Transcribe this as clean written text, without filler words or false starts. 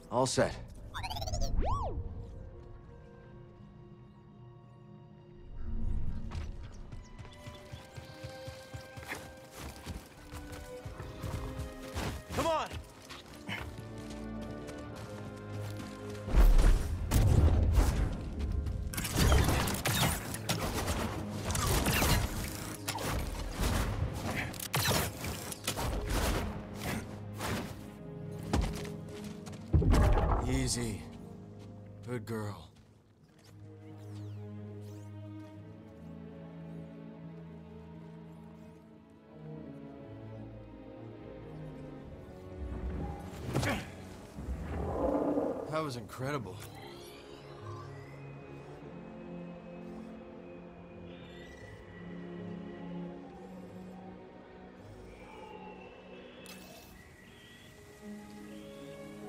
All set. Come on! Easy. Good girl. That was incredible.